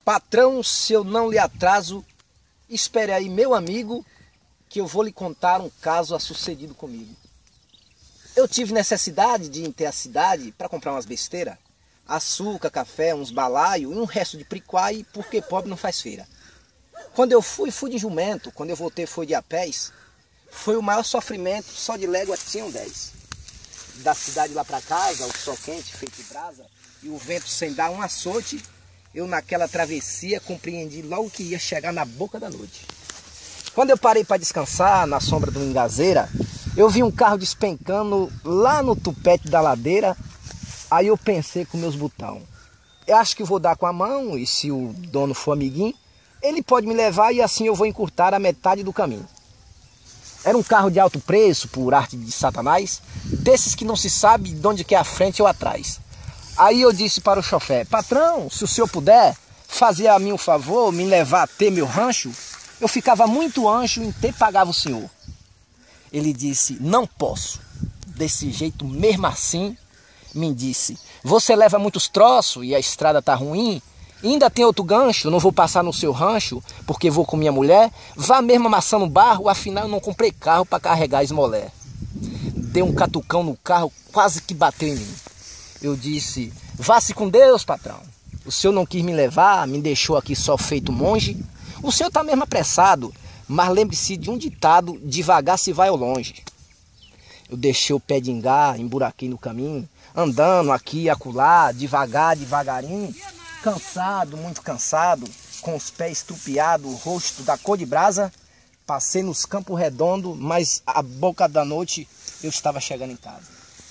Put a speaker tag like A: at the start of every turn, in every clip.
A: Patrão, se eu não lhe atraso, espere aí, meu amigo, que eu vou lhe contar um caso sucedido comigo. Eu tive necessidade de ir até a cidade para comprar umas besteiras, açúcar, café, uns balaios e um resto de priquai, porque pobre não faz feira. Quando eu fui de jumento, quando eu voltei foi de a pés, foi o maior sofrimento, só de légua tinham 10. Da cidade lá para casa, o sol quente, feito de brasa, e o vento sem dar um açoite, eu naquela travessia compreendi logo que ia chegar na boca da noite. Quando eu parei para descansar na sombra de uma engazeira, eu vi um carro despencando lá no tupete da ladeira. Aí eu pensei com meus botão, eu acho que vou dar com a mão e se o dono for amiguinho, ele pode me levar e assim eu vou encurtar a metade do caminho. Era um carro de alto preço, por arte de Satanás, desses que não se sabe de onde que é a frente ou atrás. Aí eu disse para o chofer, patrão, se o senhor puder fazer a mim um favor, me levar até meu rancho, eu ficava muito ancho em ter pagava o senhor. Ele disse, não posso. Desse jeito mesmo assim, me disse, você leva muitos troços e a estrada tá ruim, e ainda tem outro gancho, não vou passar no seu rancho, porque vou com minha mulher, vá mesmo amassando barro, afinal eu não comprei carro para carregar esmolé. Deu um catucão no carro, quase que bateu em mim. Eu disse, vá-se com Deus, patrão. O senhor não quis me levar, me deixou aqui só feito monge. O senhor está mesmo apressado, mas lembre-se de um ditado, devagar se vai ao longe. Eu deixei o pé de engar, emburaquei no caminho, andando aqui e acolá, devagar, devagarinho, cansado, muito cansado, com os pés estrupiados, o rosto da cor de brasa. Passei nos Campos Redondos, mas à boca da noite eu estava chegando em casa.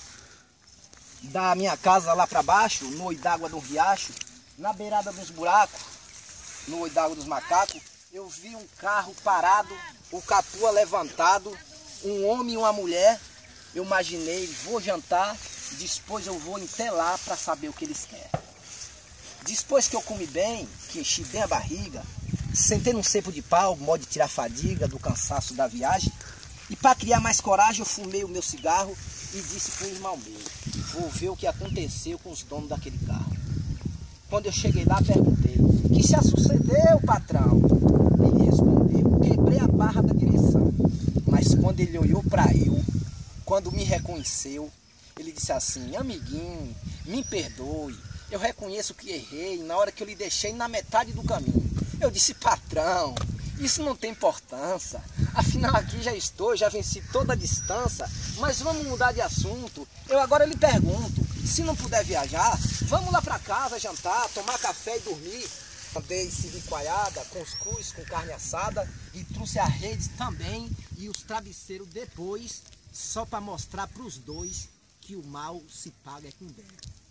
A: Da minha casa lá para baixo, no olho d'água do riacho, na beirada dos buracos, no olho d'água dos macacos, eu vi um carro parado, o catua levantado, um homem e uma mulher. Eu imaginei, vou jantar, depois eu vou até lá para saber o que eles querem. Depois que eu comi bem, que enchi bem a barriga, sentei num cepo de pau, modo de tirar a fadiga do cansaço da viagem, e para criar mais coragem eu fumei o meu cigarro e disse para o irmão meu, vou ver o que aconteceu com os donos daquele carro. Quando eu cheguei lá, perguntei, que se sucedeu, patrão? Ele respondeu, quebrei a barra da direção. Mas quando ele olhou para eu, quando me reconheceu, ele disse assim, amiguinho, me perdoe, eu reconheço que errei na hora que eu lhe deixei na metade do caminho. Eu disse, patrão, isso não tem importância, afinal aqui já estou, já venci toda a distância, mas vamos mudar de assunto. Eu agora lhe pergunto, se não puder viajar, vamos lá para casa jantar, tomar café e dormir. Andei cibicoaiada, cuscuz com carne assada e trouxe a rede também e os travesseiros depois, só para mostrar para os dois que o mal se paga com bem.